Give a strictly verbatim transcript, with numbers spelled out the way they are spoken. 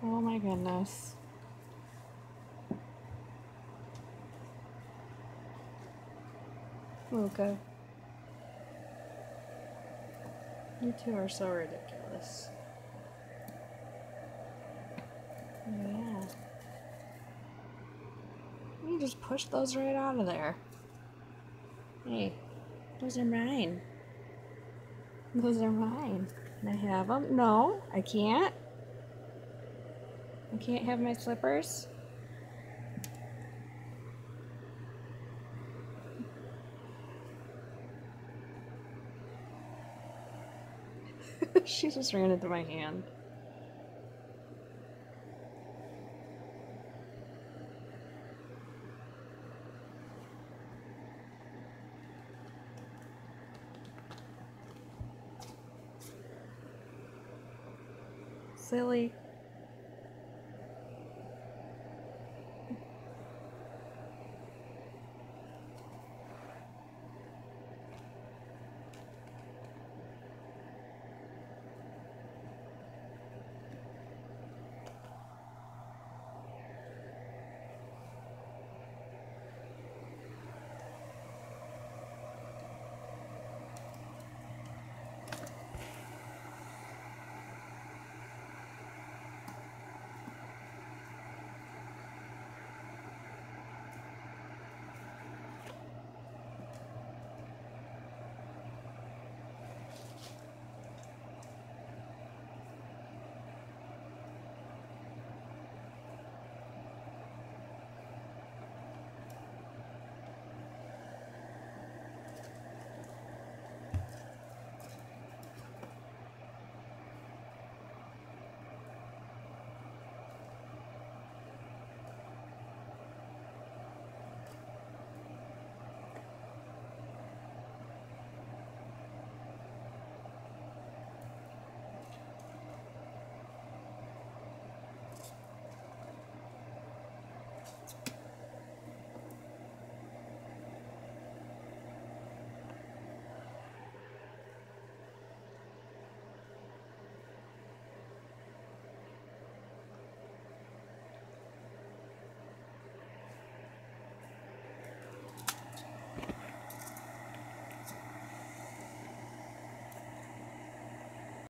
Oh my goodness. Luca. You two are so ridiculous. Yeah. You just push those right out of there. Hey, those are mine. Those are mine. Can I have them? No, I can't. I can't have my slippers. She just ran into my hand. Silly.